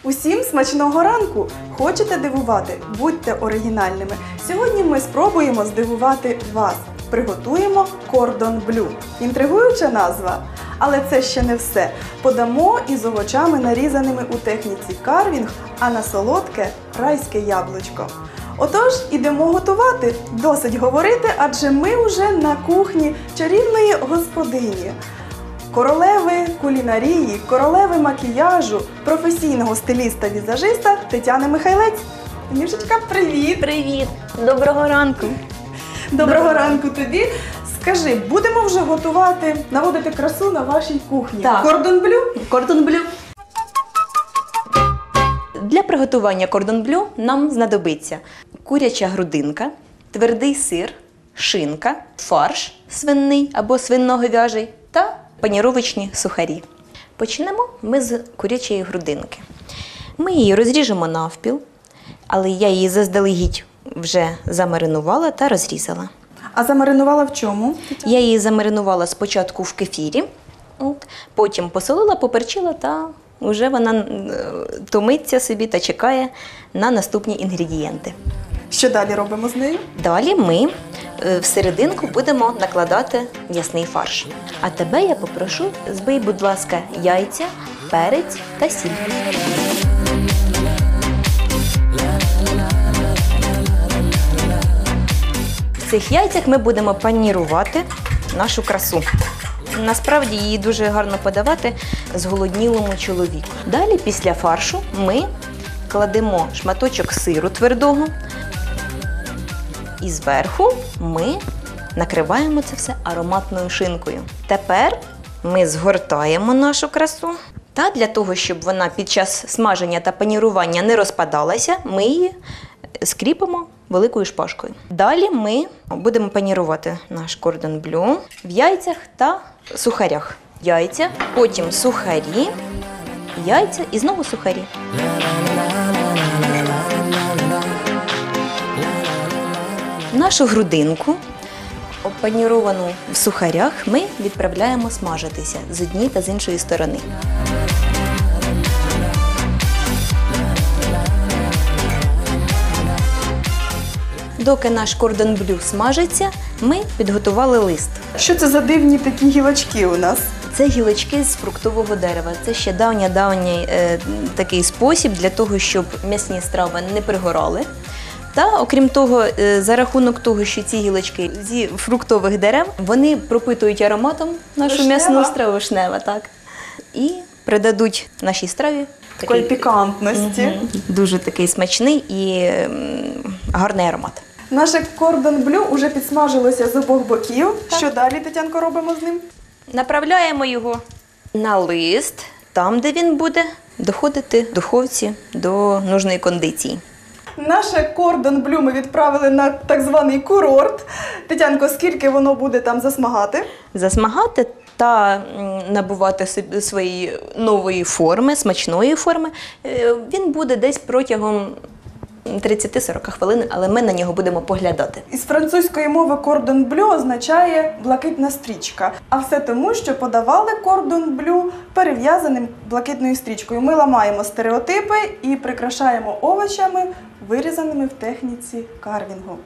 Усім смачного ранку! Хочете дивувати? Будьте оригінальними. Сьогодні ми спробуємо здивувати вас. Приготуємо кордон блю. Інтригуюча назва? Але це ще не все. Подамо із овочами, нарізаними у техніці карвінг, а на солодке – райське яблучко. Отож, ідемо готувати. Досить говорити, адже ми вже на кухні чарівної господині. Королеви кулінарії, королеви макіяжу, професійного стиліста-візажиста Тетяни Михайлець. Танюшечка, привіт! Привіт! Доброго ранку! Доброго ранку тобі! Скажи, будемо вже готувати, наводити красу на вашій кухні? Так. Кордон блю? Кордон блю. Для приготування кордон блю нам знадобиться куряча грудинка, твердий сир, шинка, фарш свинний або свинно-говяжий та паніровочні сухарі. Почнемо ми з курячої грудинки. Ми її розріжемо навпіл, але я її заздалегідь вже замаринувала та розрізала. А замаринувала в чому? Я її замаринувала спочатку в кефірі, потім посолила, поперчила та вже вона томиться собі та чекає на наступні інгредієнти. Що далі робимо з нею? Далі ми в серединку будемо накладати м'ясний фарш. А тебе я попрошу, збий, будь ласка, яйця, перець та сіль. В цих яйцях ми будемо панірувати нашу красу. Насправді її дуже гарно подавати зголоднілому чоловіку. Далі після фаршу ми кладемо шматочок сиру твердого і зверху ми накриваємо це все ароматною шинкою. Тепер ми згортаємо нашу красу. Та для того, щоб вона під час смаження та панірування не розпадалася, ми її скріпимо великою шпажкою. Далі ми будемо панірувати наш кордон блю в яйцях та сухарях. Яйця, потім сухарі, яйця і знову сухарі. Нашу грудинку, опаніровану в сухарях, ми відправляємо смажитися з однієї та з іншої сторони. Доки наш кордон блю смажиться, ми підготували лист. Що це за дивні такі гілочки у нас? Це гілочки з фруктового дерева. Це ще давній такий спосіб для того, щоб м'ясні страви не пригорали. Та, окрім того, за рахунок того, що ці гілочки зі фруктових дерев, вони пропитують ароматом нашу м'ясну страву, вишнева, так. І придадуть нашій страві Такої пікантності. Дуже такий смачний і гарний аромат. Наше кордон блю вже підсмажилося з обох боків. Так. Що далі, Тетянко, робимо з ним? Направляємо його на лист, там, де він буде доходити в духовці до нужної кондиції. Наше кордон блю ми відправили на так званий курорт. Тетянко, скільки воно буде там засмагати? Засмагати та набувати своєї нової форми, смачної форми, він буде десь протягом 30-40 хвилин, але ми на нього будемо поглядати. Із французької мови кордон блю означає блакитна стрічка. А все тому, що подавали кордон блю перев'язаним блакитною стрічкою. Ми ламаємо стереотипи і прикрашаємо овочами, вирізаними в техніці карвінгу.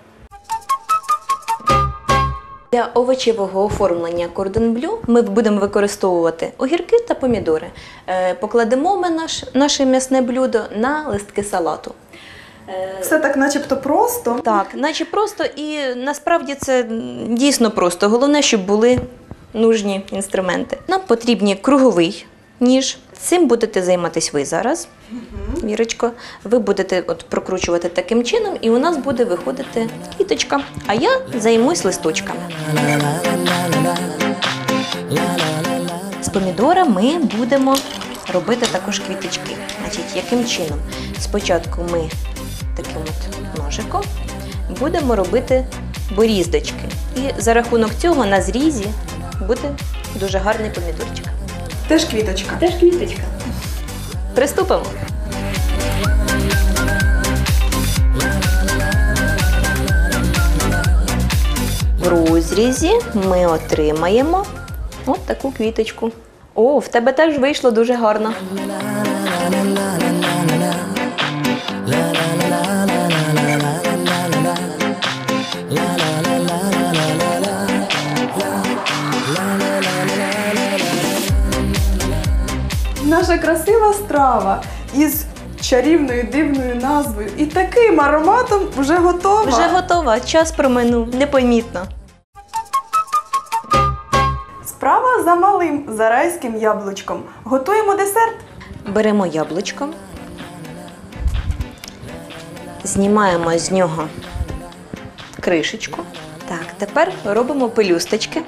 Для овочевого оформлення кордон блю ми будемо використовувати огірки та помідори. Покладемо ми наше м'ясне блюдо на листки салату. Все так начебто просто. Так, наче просто, і насправді це дійсно просто. Головне, щоб були нужні інструменти. Нам потрібні круговий ніж. Цим будете займатися ви зараз, Вірочко. Ви будете прокручувати таким чином, і у нас буде виходити квіточка. А я займусь листочками. З помідора ми будемо робити також квіточки. Значить, яким чином? Спочатку ми таким ножиком будемо робити боріздочки. І за рахунок цього на зрізі буде дуже гарний помідорчик. Теж квіточка. Теж квіточка. Приступимо. В розрізі ми отримаємо от таку квіточку. О, в тебе теж вийшло дуже гарно. наша красива страва із чарівною дивною назвою і таким ароматом вже готова. Вже готова, час проминув, непомітно. Справа за малим, за райським яблучком. Готуємо десерт. Беремо яблучко, знімаємо з нього кришечку. Так, тепер робимо пелюсточки.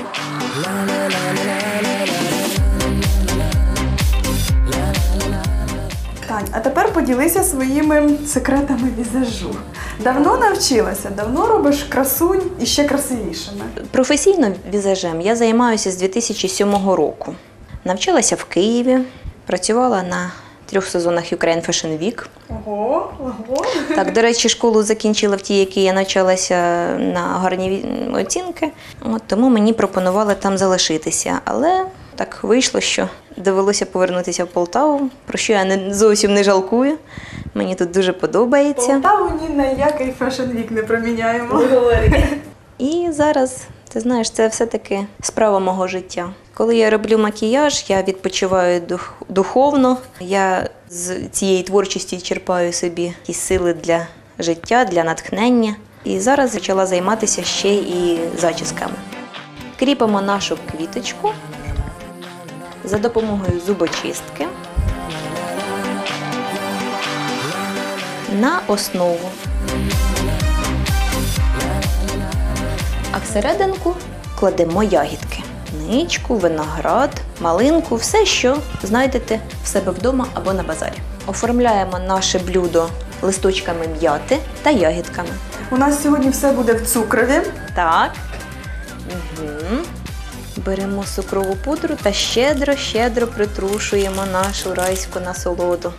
Тань, а тепер поділися своїми секретами візажу. Давно навчилася, давно робиш красунь і ще красивішими. Професійно візажем я займаюся з 2007 року. Навчалася в Києві, працювала на 3 сезонах Ukraine Fashion Week. Ого, ого. Так, до речі, школу закінчила в тій, якій я навчалася на гарні оцінки. Тому мені пропонували там залишитися. Але так вийшло, що довелося повернутися в Полтаву, про що я зовсім не жалкую. Мені тут дуже подобається. Полтаву ні на який фешн-вік не проміняємо. І зараз, ти знаєш, це все-таки справа мого життя. Коли я роблю макіяж, я відпочиваю духовно. Я з цієї творчості черпаю собі якісь сили для життя, для натхнення. І зараз почала займатися ще і зачісками. Кріпимо нашу квіточку за допомогою зубочистки на основу. А всерединку кладемо ягідки. Ничку, виноград, малинку, все, що знайдете в себе вдома або на базарі. Оформляємо наше блюдо листочками м'яти та ягідками. У нас сьогодні все буде в цукрові. Так. Угу. Беремо цукрову пудру та щедро-щедро притрушуємо нашу райську насолоду.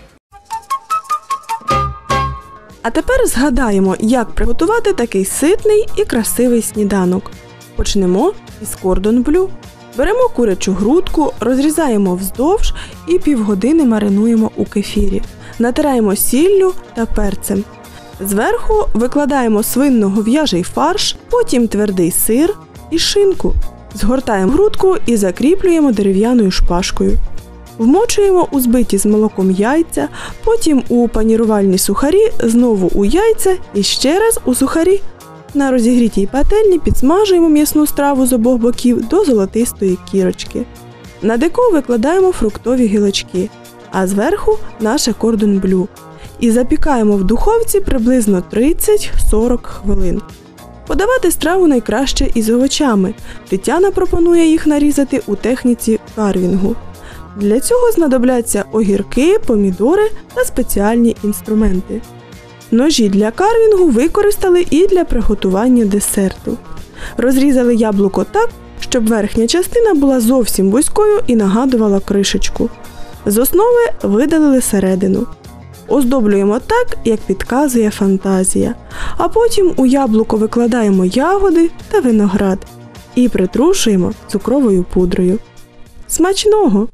А тепер згадаємо, як приготувати такий ситний і красивий сніданок. Почнемо із кордон блю. Беремо курячу грудку, розрізаємо вздовж і півгодини маринуємо у кефірі. Натираємо сіллю та перцем. Зверху викладаємо свинно-гов'яжий фарш, потім твердий сир і шинку. Згортаємо грудку і закріплюємо дерев'яною шпажкою. Вмочуємо у збиті з молоком яйця, потім у панірувальні сухарі, знову у яйця і ще раз у сухарі. На розігрітій пательні підсмажуємо м'ясну страву з обох боків до золотистої кірочки. На деко викладаємо фруктові гілочки, а зверху наше кордон блю. І запікаємо в духовці приблизно 30-40 хвилин. Подавати страву найкраще із овочами. Тетяна пропонує їх нарізати у техніці карвінгу. Для цього знадобляться огірки, помідори та спеціальні інструменти. Ножі для карвінгу використали і для приготування десерту. Розрізали яблуко так, щоб верхня частина була зовсім вузькою і нагадувала кришечку. З основи видалили середину. Оздоблюємо так, як підказує фантазія. А потім у яблуко викладаємо ягоди та виноград і притрушуємо цукровою пудрою. Смачного!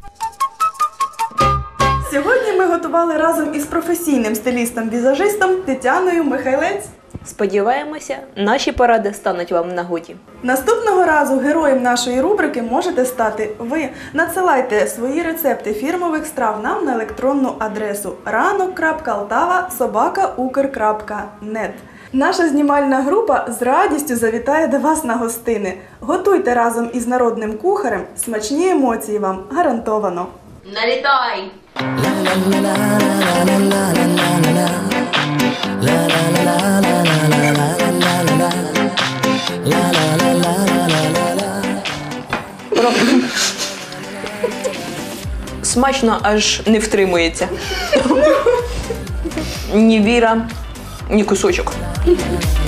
Сьогодні ми готували разом із професійним стилістом-візажистом Тетяною Михайлець. Сподіваємося, наші поради стануть вам в нагоді. Наступного разу героєм нашої рубрики можете стати ви. Надсилайте свої рецепти фірмових страв нам на електронну адресу ranok.altava@ukr.net. Наша знімальна група з радістю завітає до вас на гостини. Готуйте разом із народним кухарем, смачні емоції вам гарантовано. Налітай! Смачно аж не втримується. Ні віра, ні кусочок.